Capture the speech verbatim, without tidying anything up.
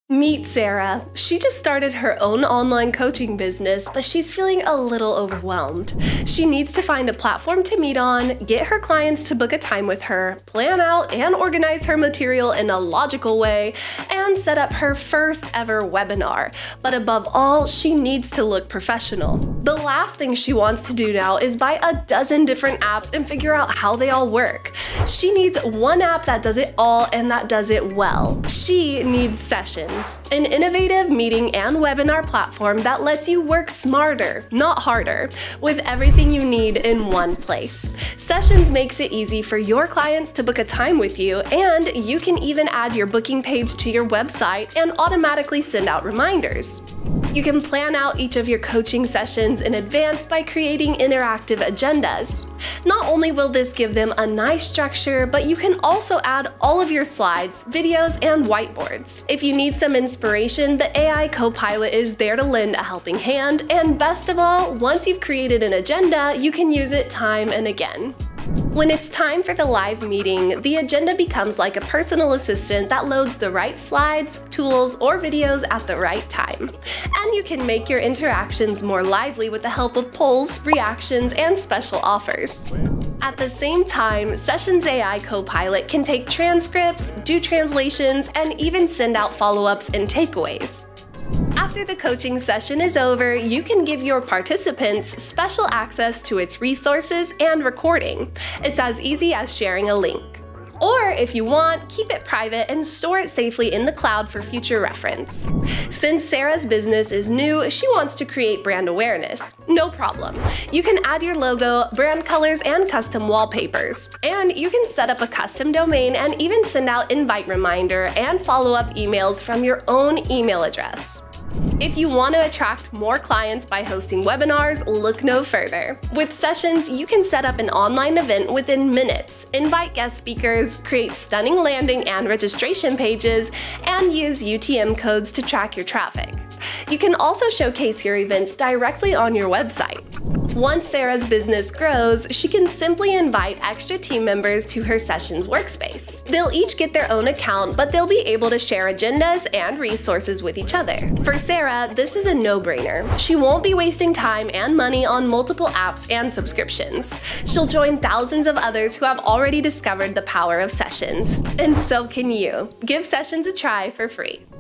Meet Sarah. She just started her own online coaching business, but she's feeling a little overwhelmed. She needs to find a platform to meet on, get her clients to book a time with her, plan out and organize her material in a logical way, and set up her first ever webinar. But above all, she needs to look professional. The last thing she wants to do now is buy a dozen different apps and figure out how they all work. She needs one app that does it all and that does it well. She needs Sessions, an innovative meeting and webinar platform that lets you work smarter, not harder, with everything you need in one place. Sessions makes it easy for your clients to book a time with you, and you can even add your booking page to your website and automatically send out reminders. You can plan out each of your coaching sessions in advance by creating interactive agendas. Not only will this give them a nice structure, but you can also add all of your slides, videos, and whiteboards. If you need some inspiration, the A I co-pilot is there to lend a helping hand, and best of all, once you've created an agenda, you can use it time and again. When it's time for the live meeting, the agenda becomes like a personal assistant that loads the right slides, tools, or videos at the right time. And you can make your interactions more lively with the help of polls, reactions, and special offers. At the same time, Sessions A I Copilot can take transcripts, do translations, and even send out follow-ups and takeaways. After the coaching session is over, you can give your participants special access to its resources and recording. It's as easy as sharing a link. Or if you want, keep it private and store it safely in the cloud for future reference. Since Sarah's business is new, she wants to create brand awareness. No problem. You can add your logo, brand colors, and custom wallpapers. And you can set up a custom domain and even send out invite reminder and follow-up emails from your own email address. If you want to attract more clients by hosting webinars, look no further. With Sessions, you can set up an online event within minutes, invite guest speakers, create stunning landing and registration pages, and use U T M codes to track your traffic. You can also showcase your events directly on your website. Once Sarah's business grows, she can simply invite extra team members to her Sessions workspace. They'll each get their own account, but they'll be able to share agendas and resources with each other. For Sarah, this is a no-brainer. She won't be wasting time and money on multiple apps and subscriptions. She'll join thousands of others who have already discovered the power of Sessions. And so can you. Give Sessions a try for free.